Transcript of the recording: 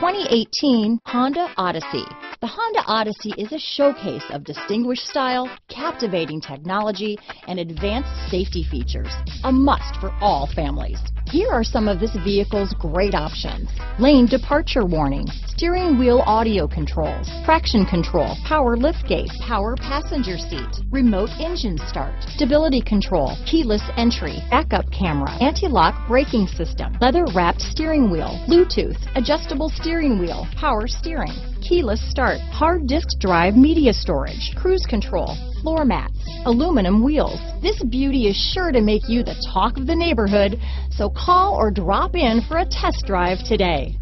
2018 Honda Odyssey. The Honda Odyssey is a showcase of distinguished style, captivating technology, and advanced safety features. A must for all families. Here are some of this vehicle's great options: lane departure warning, steering wheel audio controls, traction control, power liftgate, power passenger seat, remote engine start, stability control, keyless entry, backup camera, anti-lock braking system, leather-wrapped steering wheel, Bluetooth, adjustable steering wheel, power steering, keyless start, hard disk drive media storage, cruise control, floor mats, aluminum wheels. This beauty is sure to make you the talk of the neighborhood, so call or drop in for a test drive today.